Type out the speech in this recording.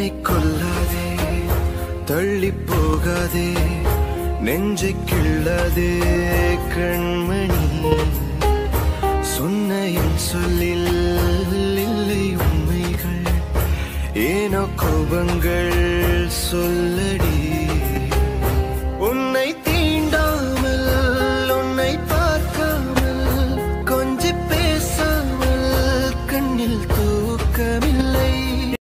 கொல்லாதே, தள்ளி போகாதே, நெஞ்சை கிள்ளாதே கண்மணி. சொன்ன என் சொல்லில் இல்லை உண்மைகள், ஏனோ கோபங்கள் சொல்லடி.